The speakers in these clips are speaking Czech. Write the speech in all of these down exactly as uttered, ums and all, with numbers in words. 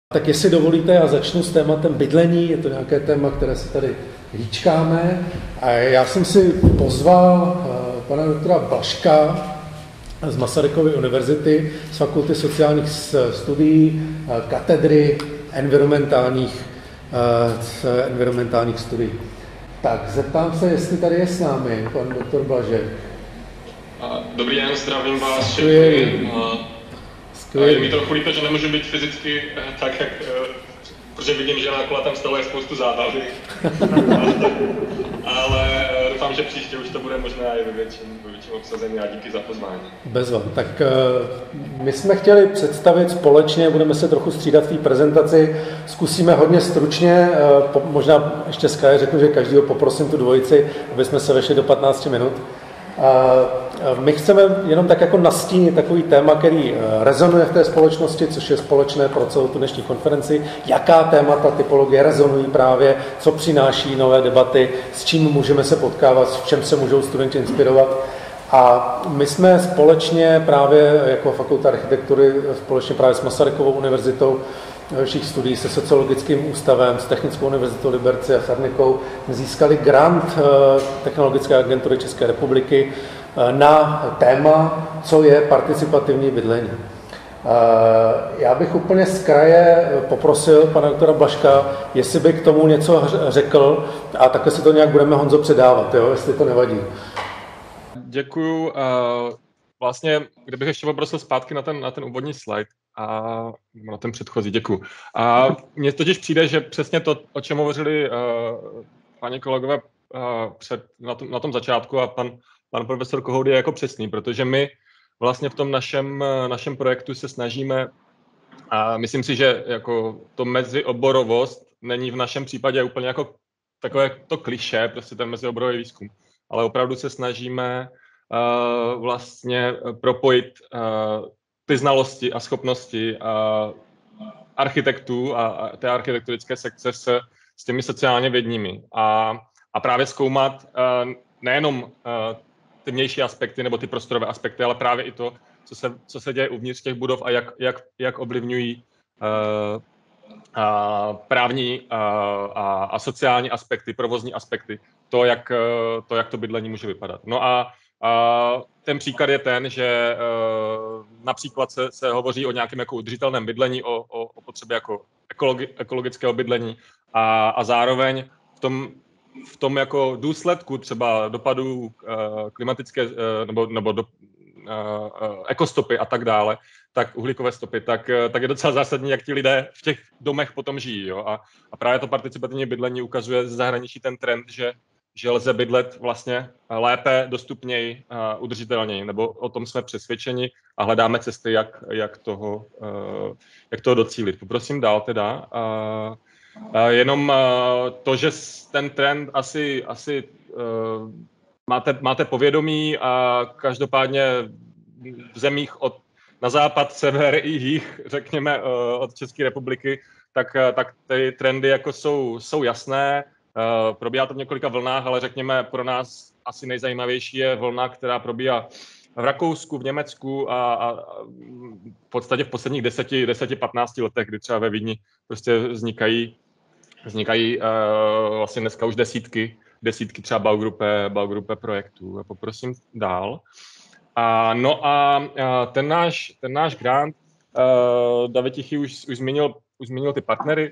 Tak jestli dovolíte, já začnu s tématem bydlení, je to nějaké téma, které si tady hýčkáme. A já jsem si pozval pana doktora Blažka z Masarykovy univerzity, z Fakulty sociálních studií, katedry environmentálních, environmentálních studií. Tak, zeptám se, jestli tady je s námi pan doktor Blažek. Dobrý den, zdravím vás všechny. Je mi trochu líto, že nemůžu být fyzicky tak, jak, protože vidím, že na kulatém stole je spoustu zábavy. Ale doufám, že příště už to bude možná i ve větším, ve větším obsazení a díky za pozvání. Bezva. Tak my jsme chtěli představit společně, budeme se trochu střídat v té prezentaci, zkusíme hodně stručně, možná ještě z kraje řeknu, že každýho poprosím tu dvojici, aby jsme se vešli do patnácti minut. My chceme jenom tak jako nastínit takový téma, který rezonuje v té společnosti, což je společné pro celou tu dnešní konferenci, jaká témata, typologie rezonují právě, co přináší nové debaty, s čím můžeme se potkávat, v čem se můžou studenti inspirovat. A my jsme společně právě jako Fakulta architektury, společně právě s Masarykovou univerzitou, dalších studií se sociologickým ústavem, s Technickou univerzitou Liberci a Sarnikou získali grant Technologické agentury České republiky na téma, co je participativní bydlení. Já bych úplně z kraje poprosil pana doktora Blažka, jestli by k tomu něco řekl a také si to nějak budeme, Honzo, předávat, jo, jestli to nevadí. Děkuju. Vlastně, kdybych ještě poprosil zpátky na ten, na ten úvodní slide a na ten předchozí, děkuju. A mně totiž přijde, že přesně to, o čem hovořili uh, paní kolegové uh, před, na, tom, na tom začátku a pan, pan profesor Kohoudy je jako přesný, protože my vlastně v tom našem, našem projektu se snažíme, a myslím si, že jako to mezioborovost není v našem případě úplně jako takové to klišé, prostě ten mezioborový výzkum, ale opravdu se snažíme uh, vlastně propojit uh, ty znalosti a schopnosti uh, architektů a, a té architekturické sekce s, s těmi sociálně vědními a, a právě zkoumat uh, nejenom uh, ty vnější aspekty nebo ty prostorové aspekty, ale právě i to, co se, co se děje uvnitř těch budov a jak, jak, jak ovlivňují uh, a právní a, a, a sociální aspekty, provozní aspekty, to jak, to, jak to bydlení může vypadat. No a, a ten příklad je ten, že uh, například se, se hovoří o nějakém jako udržitelném bydlení, o, o, o potřebě jako ekologi, ekologického bydlení a, a zároveň v tom, v tom jako důsledku třeba dopadů uh, klimatické uh, nebo, nebo do, uh, ekostopy a tak dále, tak uhlíkové stopy, tak, tak je docela zásadní, jak ti lidé v těch domech potom žijí. Jo? A, a právě to participativní bydlení ukazuje ze zahraničí ten trend, že, že lze bydlet vlastně lépe, dostupněji, uh, udržitelněji, nebo o tom jsme přesvědčeni a hledáme cesty, jak, jak, toho, uh, jak toho docílit. Poprosím dál teda. Uh, uh, jenom uh, to, že ten trend asi, asi uh, máte, máte povědomí a každopádně v zemích od na západ, sever i jih, řekněme, od České republiky, tak, tak ty trendy jako jsou, jsou jasné. Probíhá to v několika vlnách, ale řekněme, pro nás asi nejzajímavější je vlna, která probíhá v Rakousku, v Německu a, a v podstatě v posledních deseti patnácti letech, kdy třeba ve Vídni prostě vznikají, vznikají uh, vlastně dneska už desítky, desítky třeba Baugruppe, Baugruppe projektů. Poprosím dál. A, no a, a ten, náš, ten náš grant, uh, David Tichý už, už, zmínil, už zmínil ty partnery,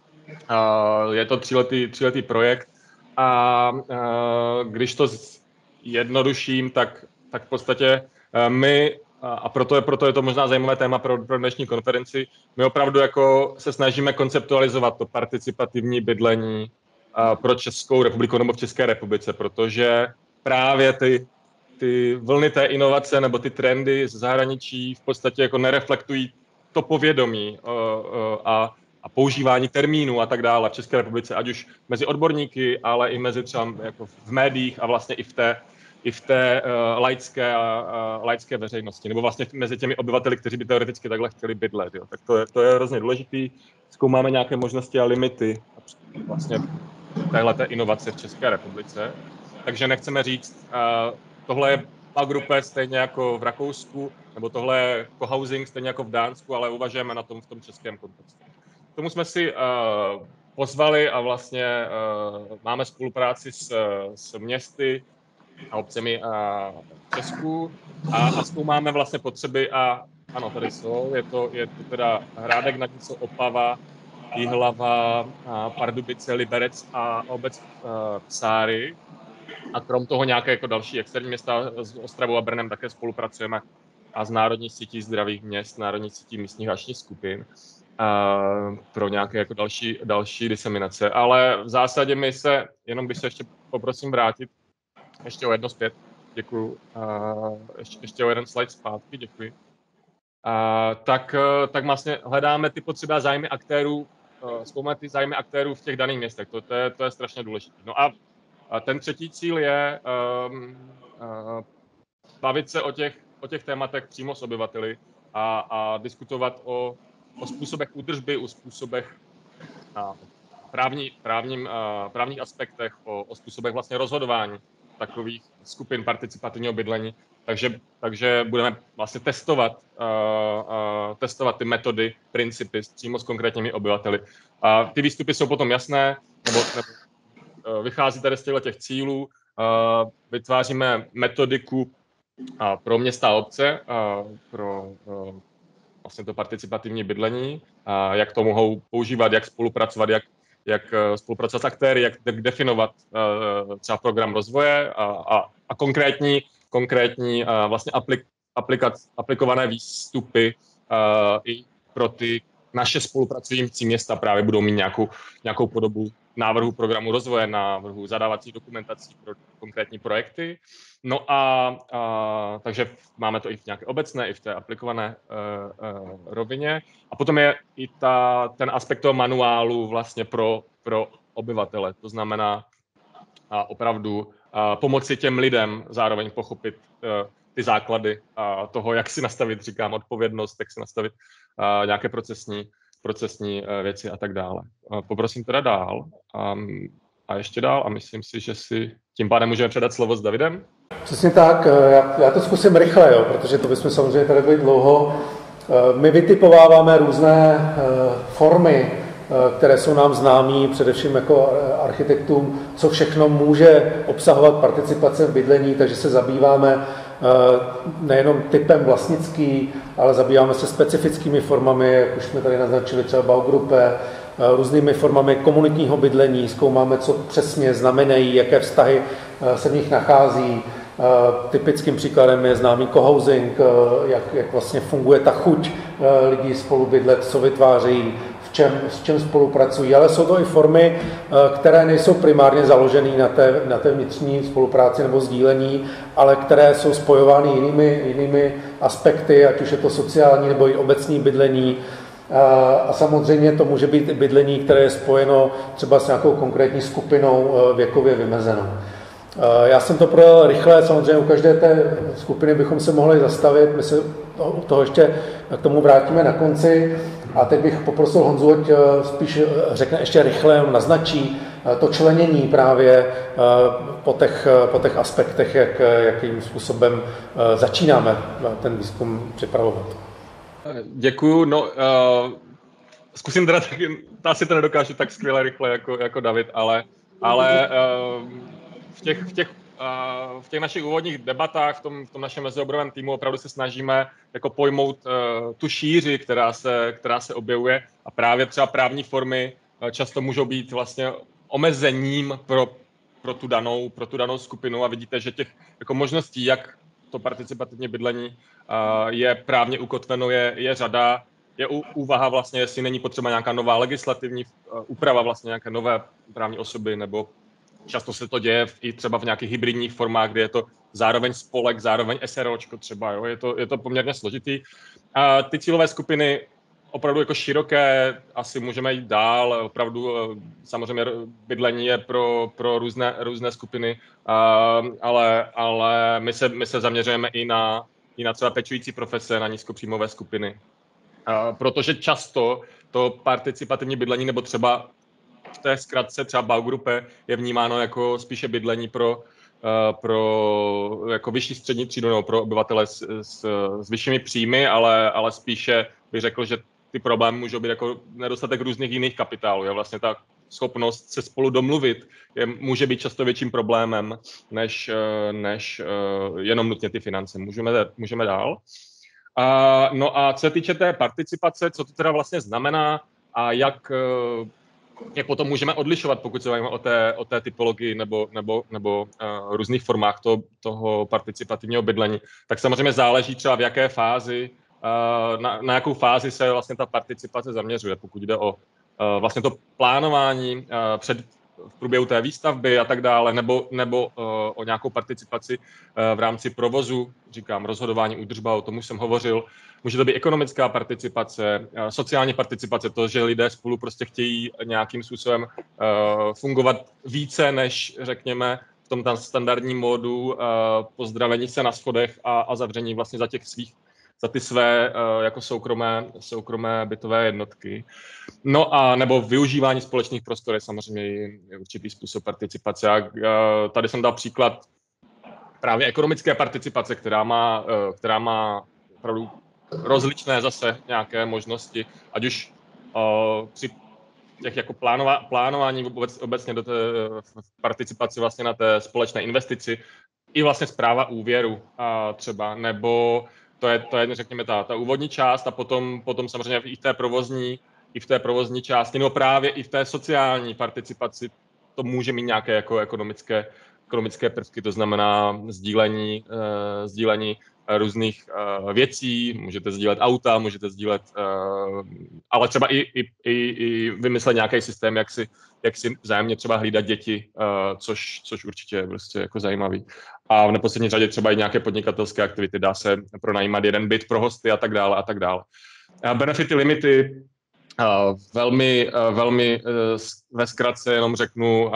uh, je to tříletý, tříletý projekt a uh, když to jednoduším, tak, tak v podstatě uh, my, a proto je, proto je to možná zajímavé téma pro, pro dnešní konferenci, my opravdu jako se snažíme konceptualizovat to participativní bydlení uh, pro Českou republiku nebo v České republice, protože právě ty ty vlny té inovace nebo ty trendy z zahraničí v podstatě jako nereflektují to povědomí uh, uh, a, a používání termínů a tak dále v České republice, ať už mezi odborníky, ale i mezi třeba jako v médiích a vlastně i v té, i v té uh, laické, uh, laické veřejnosti, nebo vlastně mezi těmi obyvateli, kteří by teoreticky takhle chtěli bydlet. Jo. Tak to je, to je hrozně důležitý. Zkoumáme nějaké možnosti a limity vlastně téhleté inovace v České republice. Takže nechceme říct, uh, tohle je Baugruppe stejně jako v Rakousku, nebo tohle je cohousing stejně jako v Dánsku, ale uvažujeme na tom v tom českém kontextu. tomu jsme si uh, pozvali a vlastně uh, máme spolupráci s, s městy a obcemi uh, v Česku a, a zkoumáme vlastně potřeby a ano, tady jsou, je to, je to teda Hrádek nad Nisou, Opava, Jihlava, uh, Pardubice, Liberec a obec uh, Psáry. A krom toho nějaké jako další externí města s Ostravou a Brnem také spolupracujeme a s Národní sítí zdravých měst, Národní sítí místních akčních skupin a pro nějaké jako další, další diseminace. Ale v zásadě my se, jenom když se ještě poprosím vrátit, ještě o jedno zpět, děkuju, a ještě, ještě o jeden slide zpátky, děkuji. A tak, tak vlastně hledáme ty potřeby a zájmy aktérů, zkoumáme ty zájmy aktérů v těch daných městech, to, to, je, to je strašně důležité. No a A ten třetí cíl je um, uh, bavit se o těch, o těch tématech přímo s obyvateli a, a diskutovat o, o způsobech údržby, o způsobech uh, právní, právním, uh, právních aspektech, o, o způsobech vlastně rozhodování takových skupin participativního bydlení. Takže, takže budeme vlastně testovat, uh, uh, testovat ty metody, principy přímo s konkrétními obyvateli. A ty výstupy jsou potom jasné, nebo, nebo vychází tady z těch cílů, vytváříme metodiku pro města a obce, pro vlastně to participativní bydlení, jak to mohou používat, jak spolupracovat, jak, jak spolupracovat s aktéry, jak definovat třeba program rozvoje a, a, a konkrétní, konkrétní vlastně aplik, aplikat, aplikované výstupy i pro ty naše spolupracující města právě budou mít nějakou, nějakou podobu návrhu programu rozvoje, návrhu zadávací dokumentací pro konkrétní projekty. No a, a takže máme to i v nějaké obecné, i v té aplikované uh, uh, rovině. A potom je i ta, ten aspekt toho manuálu vlastně pro, pro obyvatele. To znamená a opravdu uh, pomoci těm lidem zároveň pochopit uh, ty základy uh, toho, jak si nastavit, říkám, odpovědnost, jak si nastavit uh, nějaké procesní procesní věci a tak dále. Poprosím teda dál um, a ještě dál a myslím si, že si tím pádem můžeme předat slovo s Davidem. Přesně tak, já, já to zkusím rychle, jo, protože to bychom samozřejmě tady byli dlouho. My vytipováváme různé formy, které jsou nám známé, především jako architektům, co všechno může obsahovat participace v bydlení, takže se zabýváme nejenom typem vlastnický, ale zabýváme se specifickými formami, jak už jsme tady naznačili, třeba Baugruppe, různými formami komunitního bydlení, zkoumáme, co přesně znamenají, jaké vztahy se v nich nachází. Typickým příkladem je známý cohousing, jak, jak vlastně funguje ta chuť lidí spolu bydlet, co vytvářejí, v čem, s čem spolupracují, ale jsou to i formy, které nejsou primárně založené na té, na té vnitřní spolupráci nebo sdílení, ale které jsou spojovány jinými, jinými aspekty, ať už je to sociální nebo i obecní bydlení. A samozřejmě to může být i bydlení, které je spojeno třeba s nějakou konkrétní skupinou věkově vymezenou. Já jsem to projel rychle, samozřejmě u každé té skupiny bychom se mohli zastavit, my se toho ještě k tomu vrátíme na konci. A teď bych poprosil Honzu, ať spíš řekne ještě rychle, naznačí to členění právě po těch, po těch aspektech, jak, jakým způsobem začínáme ten výzkum připravovat. Děkuju. No, uh, zkusím teda taky, asi to nedokážu tak skvěle rychle jako, jako David, ale, ale uh, v těch, v těch v těch našich úvodních debatách, v tom, v tom našem mezioborovém týmu opravdu se snažíme jako pojmout uh, tu šíři, která se, která se objevuje a právě třeba právní formy uh, často můžou být vlastně omezením pro, pro, tu danou, pro tu danou skupinu a vidíte, že těch jako možností, jak to participativní bydlení uh, je právně ukotveno, je, je řada. Je u, úvaha vlastně, jestli není potřeba nějaká nová legislativní uh, úprava vlastně nějaké nové právní osoby nebo často se to děje i třeba v nějakých hybridních formách, kde je to zároveň spolek, zároveň SROčko třeba, jo? Je to, je to poměrně složitý. A ty cílové skupiny opravdu jako široké, asi můžeme jít dál, opravdu samozřejmě bydlení je pro, pro různé, různé skupiny, ale, ale my, se, my se zaměřujeme i na, i na třeba pečující profese, na nízkopříjmové skupiny. Protože často to participativní bydlení nebo třeba v té zkratce třeba Baugruppe je vnímáno jako spíše bydlení pro, pro jako vyšší střední třídu nebo pro obyvatele s, s, s vyššími příjmy, ale, ale spíše bych řekl, že ty problémy můžou být jako nedostatek různých jiných kapitálů. Je vlastně ta schopnost se spolu domluvit je, může být často větším problémem, než, než jenom nutně ty finance. Můžeme, můžeme dál. A, no a co se týče té participace, co to teda vlastně znamená a jak, jak potom můžeme odlišovat, pokud se bavíme o té, o té typologii nebo, nebo, nebo uh, různých formách to, toho participativního bydlení, tak samozřejmě záleží třeba v jaké fázi, uh, na, na jakou fázi se vlastně ta participace zaměřuje, pokud jde o uh, vlastně to plánování uh, před v průběhu té výstavby a tak dále, nebo, nebo uh, o nějakou participaci uh, v rámci provozu, říkám, rozhodování, údržba, o tom už jsem hovořil. Může to být ekonomická participace, uh, sociální participace, to, že lidé spolu prostě chtějí nějakým způsobem uh, fungovat více, než řekněme v tom tam standardním módu uh, pozdravení se na schodech a, a zavření vlastně za těch svých za ty své uh, jako soukromé, soukromé bytové jednotky. No a nebo využívání společných prostor je samozřejmě je určitý způsob participace. A, uh, tady jsem dal příklad právě ekonomické participace, která má, uh, která má opravdu rozličné zase nějaké možnosti, ať už uh, při těch jako plánova, plánování vůbec, obecně do té participaci vlastně na té společné investici i vlastně správa úvěru uh, třeba, nebo To je, to je, řekněme, ta, ta úvodní část a potom, potom samozřejmě i v té provozní, i v té provozní části, no právě i v té sociální participaci to může mít nějaké jako ekonomické, ekonomické prvky, to znamená sdílení, uh, sdílení různých uh, věcí, můžete sdílet auta, můžete sdílet, uh, ale třeba i, i, i, i vymyslet nějaký systém, jak si, jak si vzájemně třeba hlídat děti, uh, což, což určitě je prostě jako zajímavý. A v neposlední řadě třeba i nějaké podnikatelské aktivity, dá se pronajímat jeden byt pro hosty a tak dále a tak dále. Uh, benefity, limity, uh, velmi, uh, velmi uh, ve zkratce jenom řeknu, uh,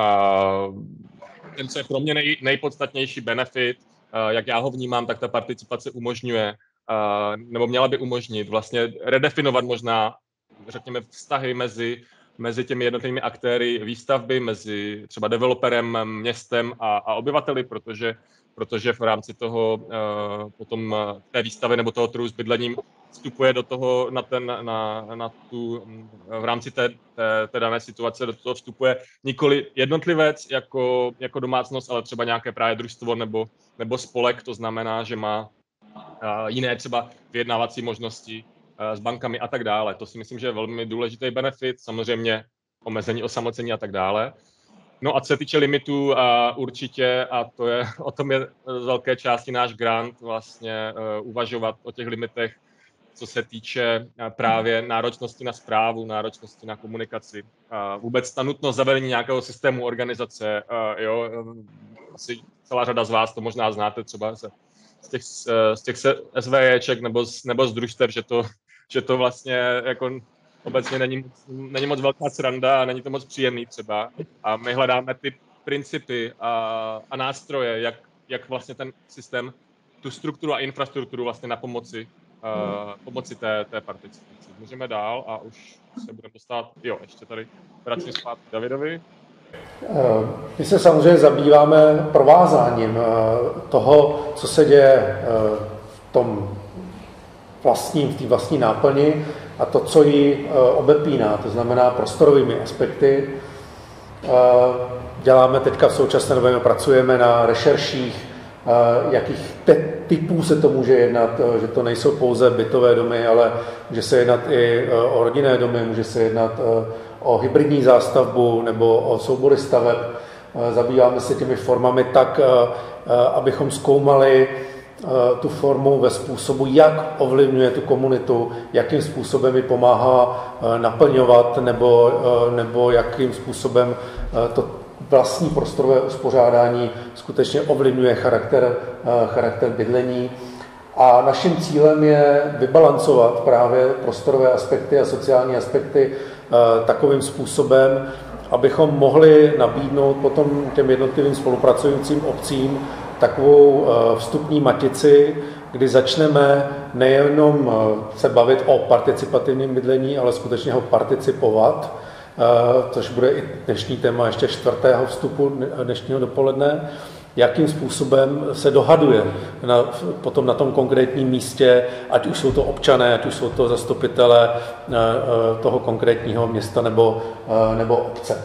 ten, co je pro mě nej, nejpodstatnější benefit, uh, jak já ho vnímám, tak ta participace umožňuje, uh, nebo měla by umožnit vlastně redefinovat možná, řekněme, vztahy mezi mezi těmi jednotlivými aktéry výstavby, mezi třeba developerem, městem a, a obyvateli, protože, protože v rámci toho uh, potom té výstavy nebo toho trhu s bydlením vstupuje do toho na ten, na, na tu, v rámci té, té, té dané situace do toho vstupuje nikoli jednotlivec jako, jako domácnost, ale třeba nějaké právě družstvo nebo, nebo spolek, to znamená, že má uh, jiné třeba vyjednávací možnosti s bankami a tak dále. To si myslím, že je velmi důležitý benefit, samozřejmě omezení osamocení a tak dále. No a co se týče limitů, uh, určitě, a to je, o tom je z velké části náš grant, vlastně uh, uvažovat o těch limitech, co se týče uh, právě náročnosti na správu, náročnosti na komunikaci. Uh, vůbec ta nutnost zavedení nějakého systému organizace, uh, jo, asi celá řada z vás to možná znáte třeba se z těch, z těch SVJček nebo z, nebo z družstev, že to, že to vlastně jako obecně není, není moc velká sranda a není to moc příjemný třeba. A my hledáme ty principy a, a nástroje, jak, jak vlastně ten systém, tu strukturu a infrastrukturu vlastně na pomoci, uh, pomoci té, té participaci. Můžeme dál a už se budeme dostat, jo, ještě tady vracím zpátky Davidovi. My se samozřejmě zabýváme provázáním toho, co se děje v tom vlastním, v té vlastní náplni a to, co ji obepíná, to znamená prostorovými aspekty. Děláme teďka v současné době, pracujeme na rešerších, jakých typů se to může jednat, že to nejsou pouze bytové domy, ale může se jednat i o rodinné domy, může se jednat o hybridní zástavbu nebo o soubory staveb. Zabýváme se těmi formami tak, abychom zkoumali tu formu ve způsobu, jak ovlivňuje tu komunitu, jakým způsobem ji pomáhá naplňovat nebo, nebo jakým způsobem to vlastní prostorové uspořádání skutečně ovlivňuje charakter, charakter bydlení. A naším cílem je vybalancovat právě prostorové aspekty a sociální aspekty takovým způsobem, abychom mohli nabídnout potom těm jednotlivým spolupracujícím obcím takovou vstupní matici, kdy začneme nejenom se bavit o participativním bydlení, ale skutečně ho participovat, což bude i dnešní téma ještě čtvrtého vstupu dnešního dopoledne, jakým způsobem se dohaduje na, potom na tom konkrétním místě, ať už jsou to občané, ať už jsou to zastupitelé toho konkrétního města nebo, nebo obce.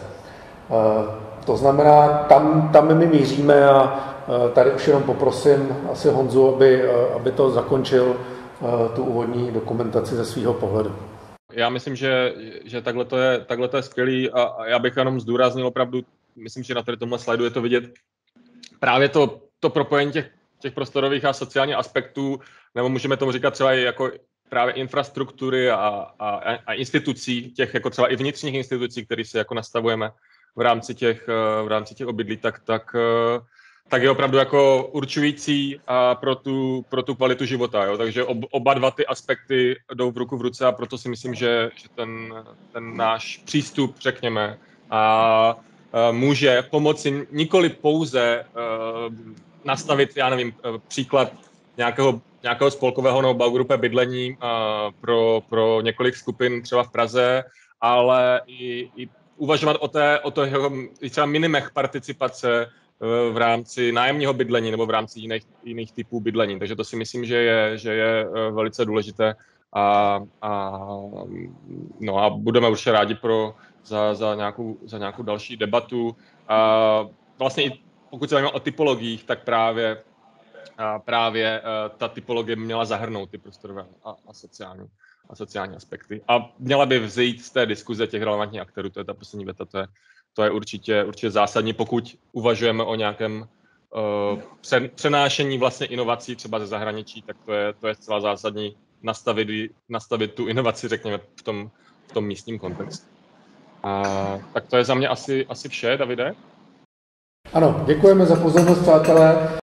To znamená, tam, tam my míříme a tady už jenom poprosím asi Honzu, aby, aby to zakončil tu úvodní dokumentaci ze svého pohledu. Já myslím, že, že takhle, to je, takhle to je skvělý a já bych jenom zdůraznil opravdu, myslím, že na tady tomhle slajdu je to vidět, právě to, to propojení těch, těch prostorových a sociálních aspektů, nebo můžeme tomu říkat třeba i jako právě infrastruktury a, a, a institucí, těch jako třeba i vnitřních institucí, které si jako nastavujeme v rámci těch, v rámci těch obydlí, tak, tak, tak je opravdu jako určující pro tu, pro tu kvalitu života. Jo? Takže ob, oba dva ty aspekty jdou v ruku v ruce a proto si myslím, že, že ten, ten náš přístup, řekněme, a může pomoci nikoli pouze uh, nastavit, já nevím, příklad nějakého, nějakého spolkového nebo baugruppe bydlení uh, pro, pro několik skupin třeba v Praze, ale i, i uvažovat o té, o toho třeba minimech participace uh, v rámci nájemního bydlení nebo v rámci jiných, jiných typů bydlení. Takže to si myslím, že je, že je uh, velice důležité a, a, no a budeme určitě rádi pro Za, za, nějakou, za nějakou další debatu. A vlastně i pokud se bavíme o typologiích, tak právě, a právě ta typologie měla zahrnout ty prostorové a, a, sociální, a sociální aspekty. A měla by vzejít z té diskuze těch relevantních aktérů, to je ta poslední věta, to je, to je určitě, určitě zásadní, pokud uvažujeme o nějakém uh, přenášení vlastně inovací třeba ze zahraničí, tak to je, to je zcela zásadní nastavit, nastavit tu inovaci, řekněme, v tom, v tom místním kontextu. A, tak to je za mě asi, asi vše, Davide. Ano, děkujeme za pozornost, přátelé.